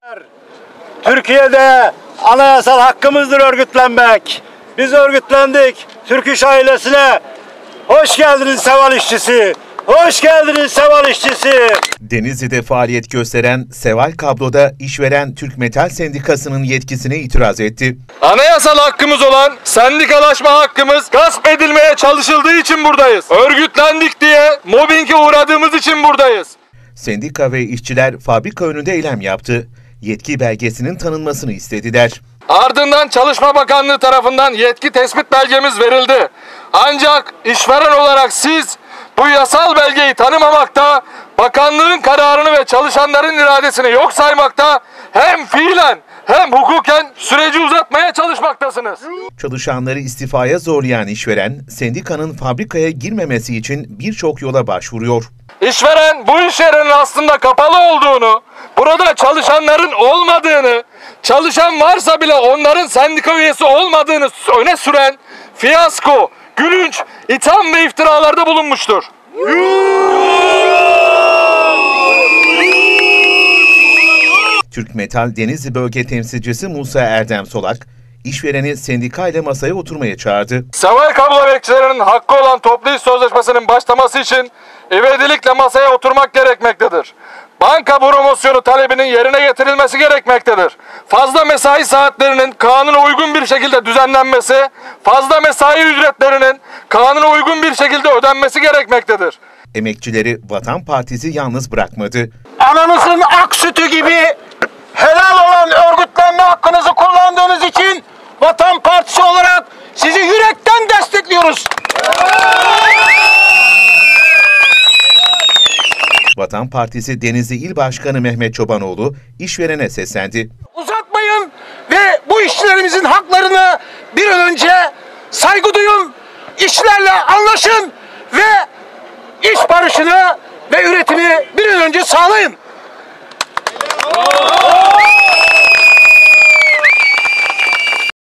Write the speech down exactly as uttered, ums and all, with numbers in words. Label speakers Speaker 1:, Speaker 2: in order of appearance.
Speaker 1: Türkiye'de anayasal hakkımızdır örgütlenmek. Biz örgütlendik. Türk İş ailesine hoş geldiniz Seval işçisi. Hoş geldiniz Seval işçisi.
Speaker 2: Denizli'de faaliyet gösteren Seval Kablo'da işveren Türk Metal Sendikası'nın yetkisine itiraz etti.
Speaker 3: Anayasal hakkımız olan sendikalaşma hakkımız gasp edilmeye çalışıldığı için buradayız. Örgütlendik diye mobbinge uğradığımız için buradayız.
Speaker 2: Sendika ve işçiler fabrika önünde eylem yaptı. Yetki belgesinin tanınmasını istediler.
Speaker 3: Ardından Çalışma Bakanlığı tarafından yetki tespit belgemiz verildi. Ancak işveren olarak siz bu yasal belgeyi tanımamakta, bakanlığın kararını ve çalışanların iradesini yok saymakta, hem fiilen hem hukuken süreci uzatmaya çalışmaktasınız.
Speaker 2: Çalışanları istifaya zorlayan işveren, sendikanın fabrikaya girmemesi için birçok yola başvuruyor.
Speaker 3: İşveren bu iş yerinin aslında kapalı olduğunu, burada çalışanların olmadığını, çalışan varsa bile onların sendika üyesi olmadığını öne süren fiyasko, gülünç, itham ve iftiralarda bulunmuştur.
Speaker 2: Türk Metal Denizli Bölge Temsilcisi Musa Erdem Solak, işvereni sendika ile masaya oturmaya çağırdı.
Speaker 3: Seval Kablo bekçilerinin hakkı olan toplu iş sözleşmesinin başlaması için ivedilikle masaya oturmak gerekmektedir. Banka promosyonu talebinin yerine getirilmesi gerekmektedir. Fazla mesai saatlerinin kanuna uygun bir şekilde düzenlenmesi, fazla mesai ücretlerinin kanuna uygun bir şekilde ödenmesi gerekmektedir.
Speaker 2: Emekçileri Vatan Partisi yalnız bırakmadı.
Speaker 1: Ananızın ak sütü gibi helal olan örgütlenme hakkınızı kullandığınız için Vatan Partisi olarak sizi yürekten destekliyoruz.
Speaker 2: Vatan Partisi Denizli İl Başkanı Mehmet Çobanoğlu işverene seslendi.
Speaker 1: Uzatmayın ve bu işçilerimizin haklarını bir an önce saygı duyun, işçilerle anlaşın ve iş barışını ve üretimi bir an önce sağlayın.